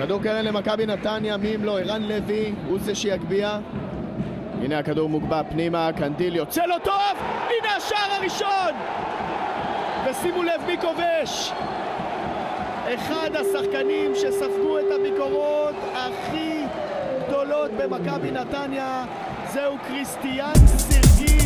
כדור קרן למכבי נתניה, מי אם לא, ערן לוי, הוא זה שיגביע. הנה הכדור מוגבע פנימה, קנדיל יוצא לו טוב, הנה השער הראשון! ושימו לב מי כובש! אחד השחקנים שספגו את הביקורות הכי גדולות במכבי נתניה, זהו קריסטיאן סרגי